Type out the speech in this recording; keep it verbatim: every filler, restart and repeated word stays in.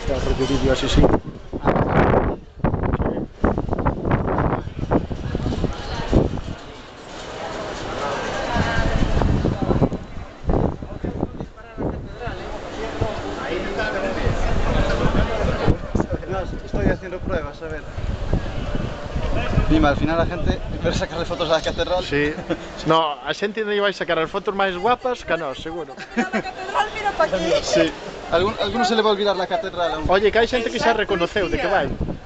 porque o vídeo así sí. Estoy haciendo pruebas, a ver. Dime, al final a gente ver sacarle fotos á catedral. Sí. No, a xente non vai sacar as fotos máis guapas que a nós, seguro. Mira la catedral, mira pa aquí. Sí. Algún, alguno se le va a olvidar la catedral. Oye, que hai xente que xa reconoceu de que vai.